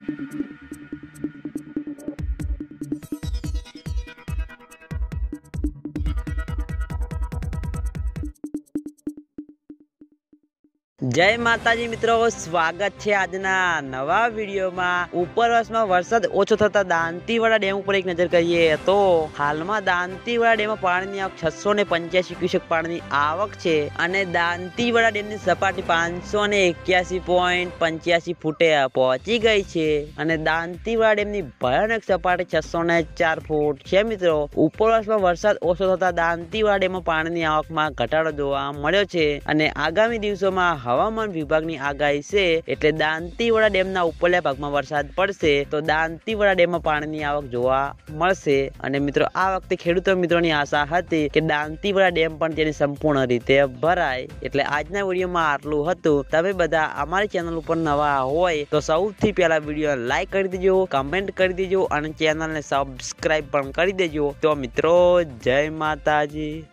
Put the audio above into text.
जय माताजी मित्रों, स्वागत है आजना नवा वीडियो में। उपरवास में वरसाद ओछो थता दांतीवाड़ा डेम पर एक नजर करिए तो हाल में दांतीवाड़ा डेम में पानी आवक 685 क्यूसेक पानी आवक छे अने दांतीवाड़ा डेम की सपाटी 581.85 फूटे पहुंची गई छे अने दांतीवाड़ा डेम की भयानक सपाटी 604 फूट छे। मित्रों, उपरवास में वरसाद ओछो थता दांतीवाड़ा डेम में पानी की आवक में घटाडो जोवा मळ्यो छे अने आगामी दिवसों में हवामान विभागनी आगाही छे एटले दांतीवाड़ा डेमना उपरला भागमां वरसाद पड़शे तो दांतीवाड़ा डेममां पाणीनी आवक जोवा मळशे। अने मित्रों, आ वखते खेडूतो मित्रोनी आशा हती के दांतीवाड़ा डेम पण तेनी संपूर्ण रीते भराय। एटले आजना विडियोमां आटલું હતું। તમે બધા અમારી ચેનલ ઉપર નવા હોય તો સૌથી પહેલા વિડિયો લાઈક કરી દેજો, કમેન્ટ કરી દેજો અને ચેનલને સબસ્ક્રાઇબ પણ કરી દેજો। તો મિત્રો, જય માતાજી।